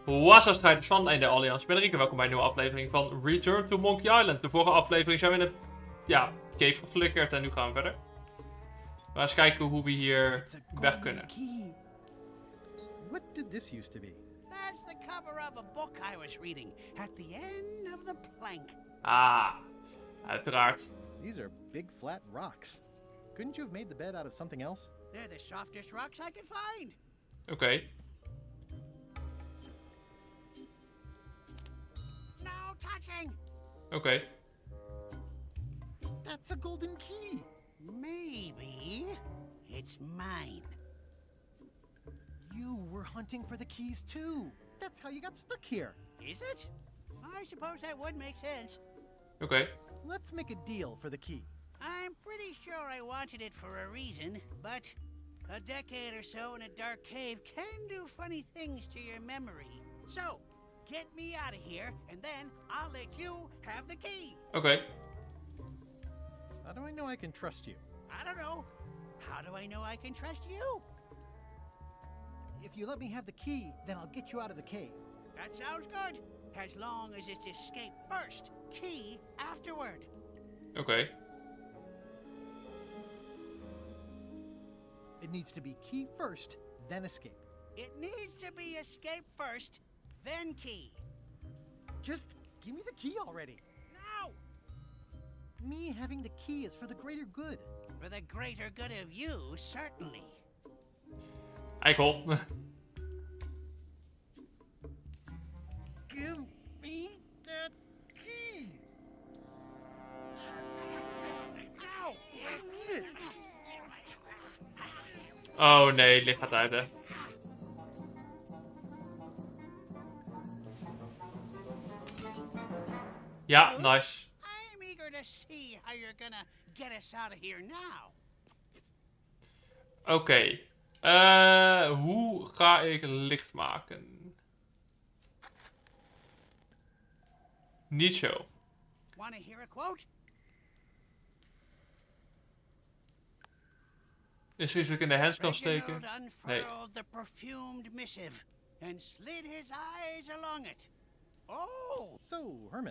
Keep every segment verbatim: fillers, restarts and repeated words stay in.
Wassa strijders van de Allianz. Ik ben Rieke, welkom bij een nieuwe aflevering van Return to Monkey Island. De vorige aflevering zijn we in de ja, cave geflikkerd en nu gaan we verder. We gaan eens kijken hoe we hier weg kunnen. What did this used to be? That's the cover of a book I was reading at the end of the plank. Ah, uiteraard. These are big flat rocks. Couldn't you have made the bed out of something else? They're the softest rocks I could find. Oké. Okay. No touching. Oké. Okay. That's a golden key. Maybe it's mine. You were hunting for the keys too. That's how you got stuck here. Is it? I suppose that would make sense. Oké. Okay. Let's make a deal for the key. I'm pretty sure I wanted it for a reason, but a decade or so in a dark cave can do funny things to your memory. So, get me out of here, and then I'll let you have the key. Oké. Okay. How do I know I can trust you? I don't know. How do I know I can trust you? If you let me have the key, then I'll get you out of the cave. That sounds good. As long as it's escape first, key afterward. Oké. Okay. It needs to be key first, then escape. It needs to be escape first, then key. Just give me the key already. No! Me having the key is for the greater good. For the greater good of you, certainly. Eikel. Give me that key. Ow! I need it. Oh nee, het licht gaat uit, hè. Ja, nice. I'm eager to see how you're gonna get us out of here now. Oké. Okay. Uh, hoe ga ik licht maken? Niet zo. Wanna hear a quote? Is er iets wat ik in de hands kan steken? Reginald unfurled the perfumed missive and slid his eyes along it. Oh! So, Herman.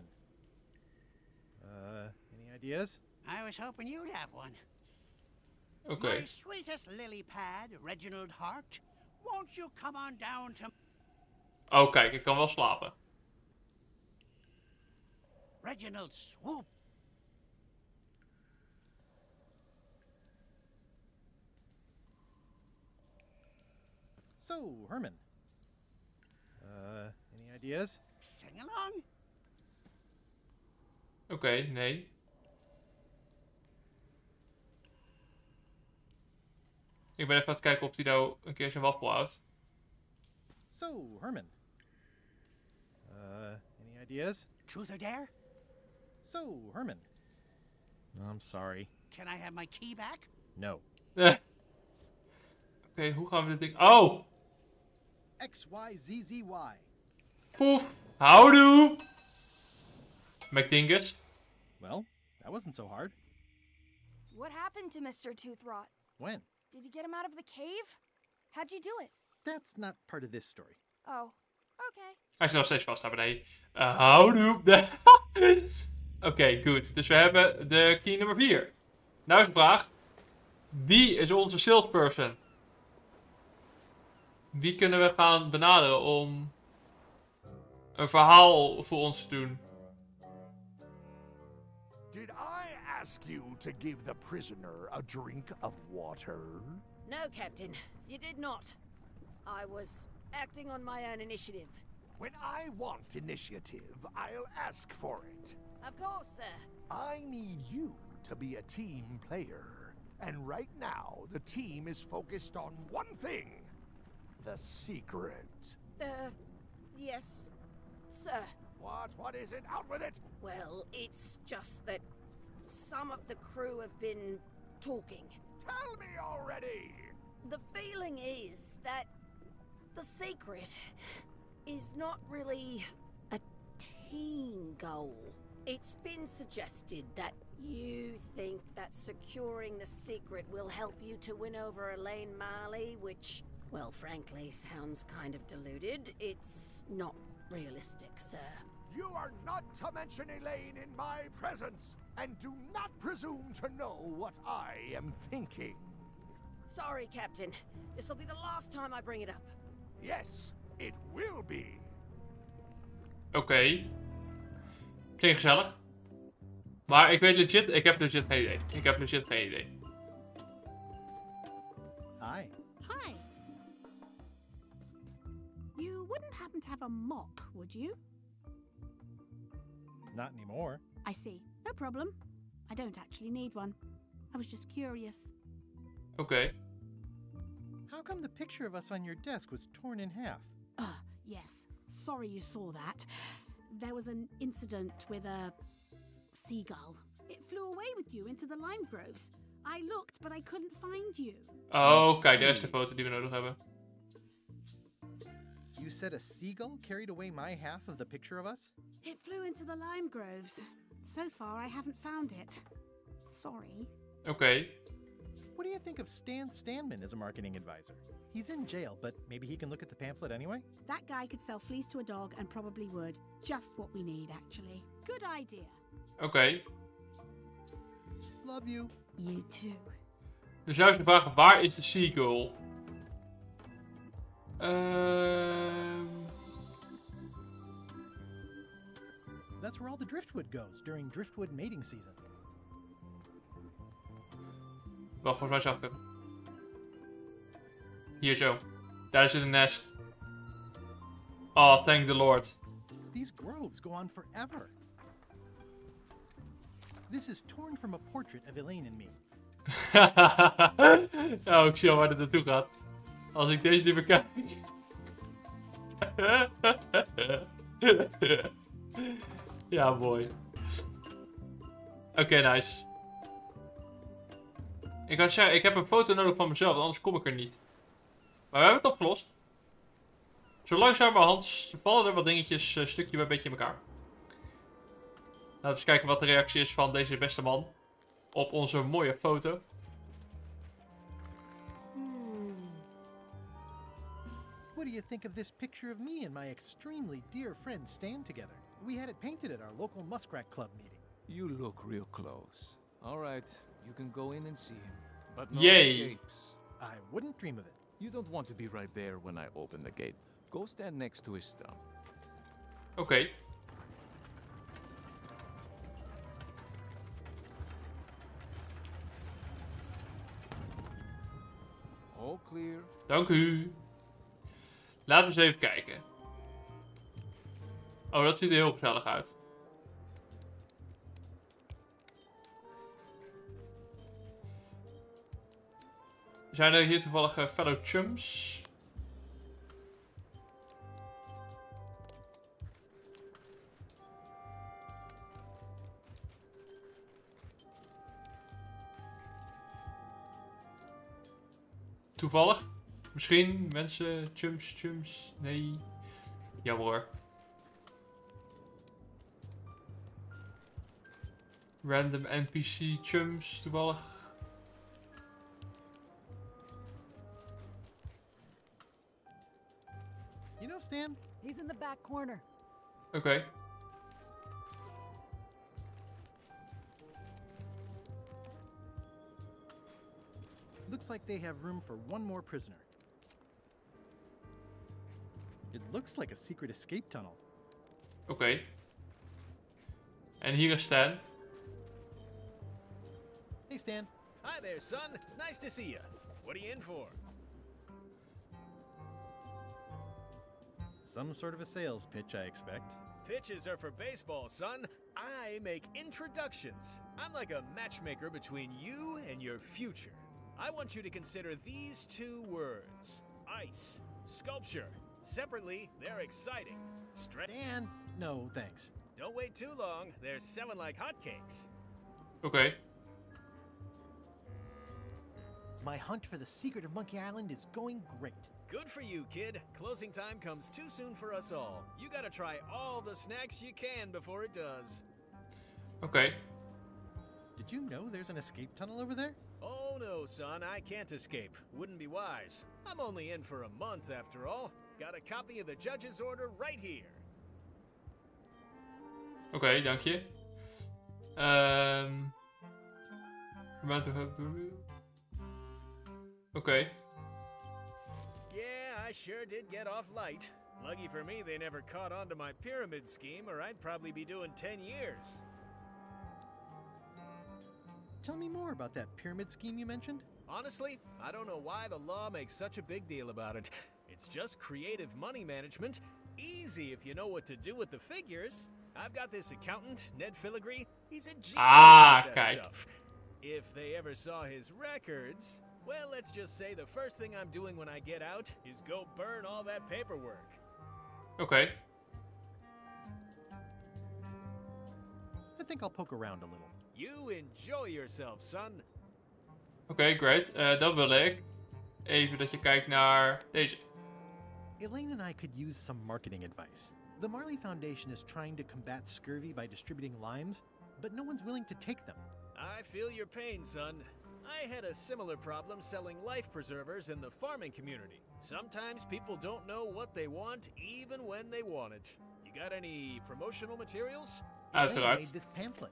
Uh, any ideas? I was hoping you'd have one. Oké. Okay. My sweetest lily pad, Reginald Hart. Won't you come on down to... Oh, kijk, ik kan wel slapen. Reginald Swoop. So, Herman. Uh, any ideas? Sing along. Oké, okay, nee. Ik ben even aan het kijken of hij nou een keer zijn waffel houdt. So, Herman. Uh, any ideas? Truth or dare? So, Herman. I'm sorry. Can I have my key back? No. Oké, okay, hoe gaan we dit ding... Oh! X, Y, Z, Z, Y. Poef! Houdoe! McDingus. Well, that wasn't so hard. What happened to Mister Toothrot? When? Did you get him out of the cave? How'd you do it? That's not part of this story. Oh, okay. Hij zit nog steeds vast daar beneden. Uh, houdoe! Oké, okay, goed. Dus we hebben de key nummer vier. Nou is de vraag. Wie is onze salesperson? Wie kunnen we gaan benaderen om een verhaal voor ons te doen? Did I ask you to give the prisoner a drink of water? No, Captain. You did not. I was acting on my own initiative. When I want initiative, I'll ask for it. Of course, sir. I need you to be a team player. And right now, the team is focused on one thing. The secret. Uh, yes, sir. What? What is it? Out with it! Well, it's just that some of the crew have been talking. Tell me already! The feeling is that the secret is not really a team goal. It's been suggested that you think that securing the secret will help you to win over Elaine Marley, which Well, frankly, sounds kind of deluded. It's not realistic, sir. You are not to mention Elaine in my presence, and do not presume to know what I am thinking. Sorry, Captain. This'll be the last time I bring it up. Yes, it will be. Oké. Okay. Klinkt gezellig. Maar ik weet legit, ik heb legit geen idee. Ik heb legit geen idee. Hi. Hi. You wouldn't happen to have a mop, would you? Not anymore. I see. No problem. I don't actually need one. I was just curious. Oké. Okay. How come the picture of us on your desk was torn in half? Uh, yes. Sorry you saw that. There was an incident with a seagull. It flew away with you into the lime groves. I looked, but I couldn't find you. Oh, kijk, daar is de foto die we nodig hebben. You said a seagull carried away my half of the picture of us? It flew into the lime groves. So far, I haven't found it. Sorry. Oké. Okay. What do you think of Stan Stanman as a marketing advisor? He's in jail, but maybe he can look at the pamphlet anyway? That guy could sell fleece to a dog and probably would. Just what we need, actually. Good idea. Oké. Okay. Love you. You too. Dus juist de vraag, waar is de seagull? Ehm... That's where all the driftwood goes during driftwood mating season. Wacht, volgens mij zag ik het. Hier zo. Daar zit een nest. Oh, thank the Lord. These groves go on forever. This is torn from a portrait of Elaine and me. Oh, ik zie al waar dit naartoe gaat. Als ik deze niet meer kijk. Ja, mooi. Oké, okay, nice. Ik had zeggen, ik heb een foto nodig van mezelf, anders kom ik er niet. Maar we hebben het opgelost. Zo langzamerhand vallen er wat dingetjes uh, stukje bij beetje in elkaar. Laten we eens kijken wat de reactie is van deze beste man op onze mooie foto. Hmm. What do you think of this picture of me and my extremely dear friend Stan together? We had it painted at our local Muskrat Club meeting. You look real close. All right, you can go in and see him. But no Yay. escapes. I wouldn't dream of it. You don't want to be right there when I open the gate. Go stand next to his stump. Oké. Okay. All clear. Dank u. Laten we eens even kijken. Oh, dat ziet er heel gezellig uit. Zijn er hier toevallig uh, fellow chums? Toevallig? Misschien mensen, chums, chums? Nee. Jammer hoor. Random N P C chums toevallig. You know, Stan? He's in the back corner. Oké. Okay. Looks like they have room for one more prisoner. It looks like a secret escape tunnel. Oké. Okay. En hier is Stan. Hey, Stan. Hi there, son. Nice to see you. What are you in for? Some sort of a sales pitch, I expect. Pitches are for baseball, son. I make introductions. I'm like a matchmaker between you and your future. I want you to consider these two words. Ice. Sculpture. Separately, they're exciting. Stre- Stan! No, thanks. Don't wait too long. They're selling like hotcakes. Okay. My hunt for the secret of Monkey Island is going great. Good for you, kid. Closing time comes too soon for us all. You gotta try all the snacks you can before it does. Okay. Did you know there's an escape tunnel over there? Oh no, son, I can't escape. Wouldn't be wise. I'm only in for a month after all. Got a copy of the judge's order right here. Oké, okay, dank je. Um, Oké. Okay. Yeah, I sure did get off light. Lucky for me they never caught on to my pyramid scheme, or I'd probably be doing ten years. Tell me more about that pyramid scheme you mentioned. Honestly, I don't know why the law makes such a big deal about it. It's just creative money management. Easy if you know what to do with the figures. I've got this accountant, Ned Filigree. He's a genius ah, at that kijk. stuff. If they ever saw his records, well, let's just say the first thing I'm doing when I get out is go burn all that paperwork. Oké. Okay. I think I'll poke around a little. You enjoy yourself, son. Oké, okay, great. Uh, dan wil ik even dat je kijkt naar deze. Elaine and I could use some marketing advice. The Marley Foundation is trying to combat scurvy by distributing limes, but no one's willing to take them. I feel your pain, son. I had a similar problem selling life preservers in the farming community. Sometimes people don't know what they want, even when they want it. You got any promotional materials? Elaine Uiteraard. made this pamphlet.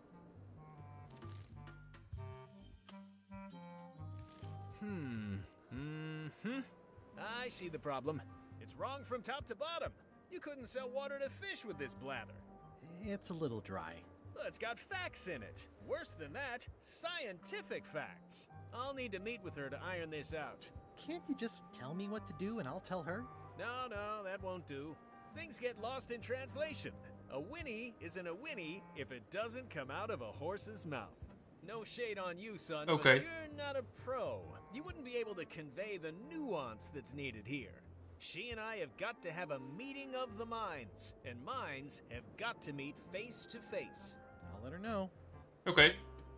Hmm. Mm-hmm. I see the problem. It's wrong from top to bottom. You couldn't sell water to fish with this blather. It's a little dry. Well, it's got facts in it. Worse than that, scientific facts. I'll need to meet with her to iron this out. Can't you just tell me what to do and I'll tell her? No, no, that won't do. Things get lost in translation. A whinny isn't a whinny if it doesn't come out of a horse's mouth. No shade on you, son, Okay. but you're not a pro. You wouldn't be able to convey the nuance that's needed here. She and I have got to have a meeting of the minds, and minds have got to meet face to face. I'll let her know. Oké. Okay.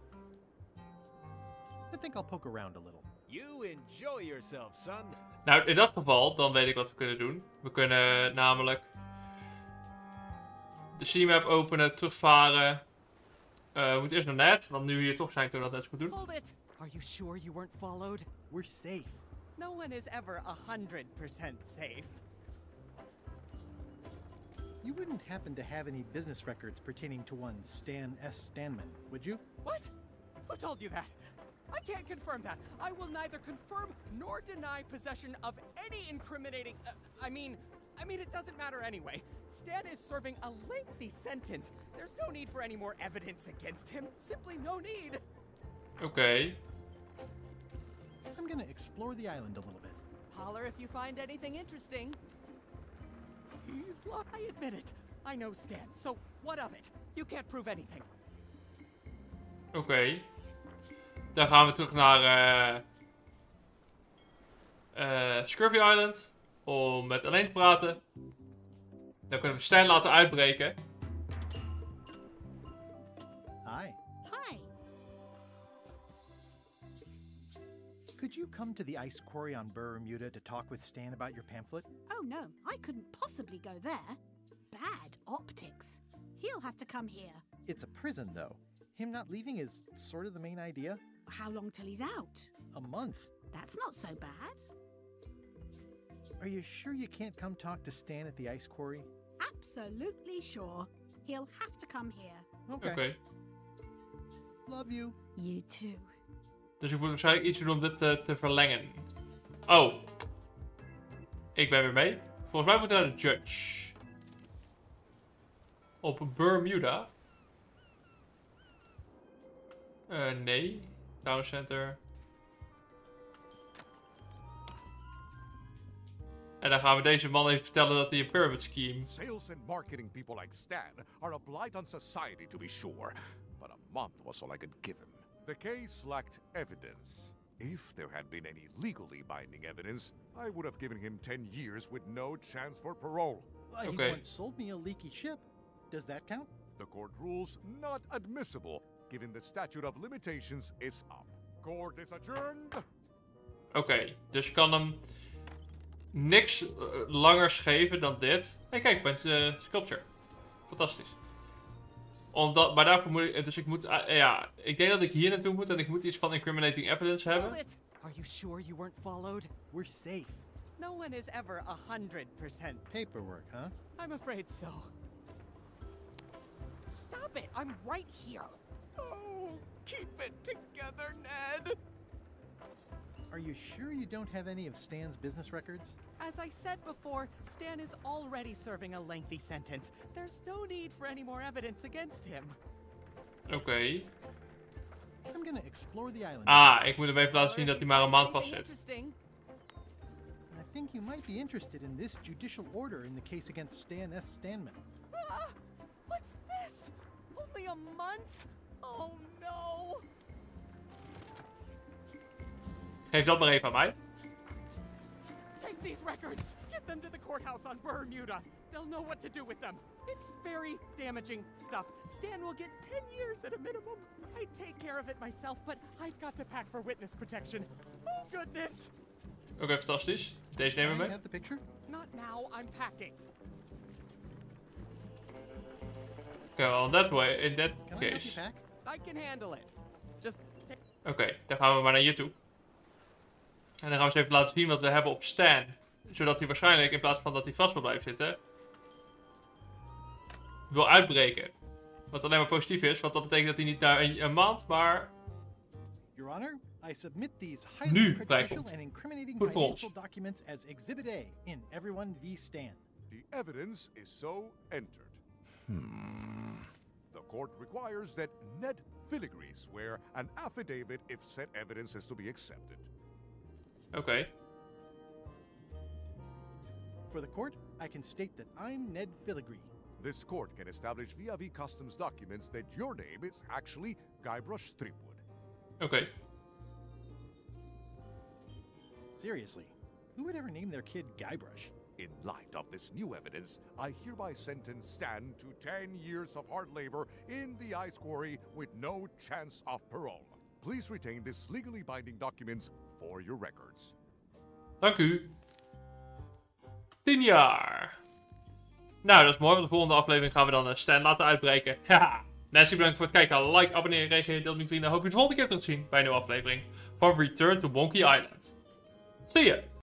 I think I'll poke around a little. You enjoy yourself, son. Nou, in dat geval, dan weet ik wat we kunnen doen. We kunnen namelijk de C-map openen, terugvaren. Uh, we moeten eerst naar Ned, want nu we hier toch zijn, kunnen we dat net zo goed doen. Hold it! Are you sure you weren't followed? We're safe. No one is ever a hundred percent safe. You wouldn't happen to have any business records pertaining to one Stan S. Stanman, would you? What? Who told you that? I can't confirm that. I will neither confirm nor deny possession of any incriminating... Uh, I mean... I mean, it doesn't matter anyway. Stan is serving a lengthy sentence. There's no need for any more evidence against him. Simply no need. Oké. Okay. I'm gonna explore the island a little bit. Holler if you find anything interesting. He's lying. I admit it. I know Stan, so what of it? You can't prove anything. Oké. Okay. Dan gaan we terug naar uh, uh, Scurvy Island. Om met Elaine te praten. Dan kunnen we Stan laten uitbreken. Hi. Hi. Could you come to the ice quarry on Bermuda to talk with Stan about your pamphlet? Oh no, I couldn't possibly go there. Bad optics. He'll have to come here. It's a prison, though. Him not leaving is sort of the main idea. How long till he's out? A month. That's not so bad. Are you sure you can't come talk to Stan at the ice quarry? Absolutely sure. He'll have to come here. Okay. Okay. Love you. You too. Dus ik moet waarschijnlijk iets doen om dit te, te verlengen. Oh. Ik ben weer mee. Volgens mij moeten we naar de judge. Op Bermuda. Uh, nee. Town Center. En dan gaan we deze man even vertellen dat hij een pyramid scheme... Sales and marketing people like Stan are a blight on society, to be sure. But a month was all I could give him. The case lacked evidence. If there had been any legally binding evidence, I would have given him ten years with no chance for parole. Uh, Okay. He once sold me a leaky ship. Does that count? The court rules not admissible, given the statute of limitations is up. Court is adjourned. Oké, okay, dus je kan hem niks uh, langers geven dan dit. Hé, hey, kijk, bij de sculpture. Fantastisch. Omdat, maar daarvoor moet ik... Dus ik moet... Uh, ja, ik denk dat ik hier naartoe moet en ik moet iets van incriminating evidence hebben. Hold it! Are you sure you weren't followed? We're safe. No one is ever a hundred percent. Paperwork, huh? I'm afraid so. Stop it! I'm right here. Oh, keep it together, Ned. Are you sure you don't have any of Stan's business records? As I said before, Stan is already serving a lengthy sentence. There's no need for any more evidence against him. Oké. Okay. I'm gonna explore the island. Ah, ik moet hem even laten zien dat hij maar een maand vast zit. I think you might be interested in this judicial order in the case against Stan S. Stanman. Ah, what's this? Only a month? Oh no. Geef dat maar even aan mij. Take these records. Get them to the courthouse on Bermuda. They'll know what to do with them. It's very damaging stuff. Stan will get ten years at a minimum. I'd take care of it myself, but I've got to pack for witness protection. Oh goodness. Oké, okay, fantastisch. Deze nemen we mee. Have the picture? Not now. I'm packing. Okay, well, that way, in that Can case. I help you pack? I can handle it. Just take. Oké, okay, dan gaan we maar naar hier toe. En dan gaan we eens even laten zien wat we hebben op Stan. Zodat hij waarschijnlijk, in plaats van dat hij vast wil blijven zitten, wil uitbreken. Wat alleen maar positief is, want dat betekent dat hij niet na een, een maand, maar... Your Honor, I submit these highly Nu prejudicial blijkt and incriminating Goed voor ons. financial documents as Exhibit A in Everyone v. Stan. The evidence is so entered. Hmm. The court requires that Ned Filigree swear an affidavit if said evidence is to be accepted. Oké. Okay. For the court, I can state that I'm Ned Filigree. This court can establish via V Customs documents that your name is actually Guybrush Threepwood. Oké. Okay. Seriously, who would ever name their kid Guybrush? In light of this new evidence, I hereby sentence Stan to ten years of hard labor in the ice quarry with no chance of parole. Please retain this legally binding documents for your records. Dank u. tien jaar. Nou, dat is mooi, want de volgende aflevering gaan we dan uh, Stan laten uitbreken. Haha. Nancy, bedankt voor het kijken. Like, abonneren, reageren, deel met vrienden. Hoop je het volgende keer terug te zien bij een nieuwe aflevering van Return to Monkey Island. Zie je!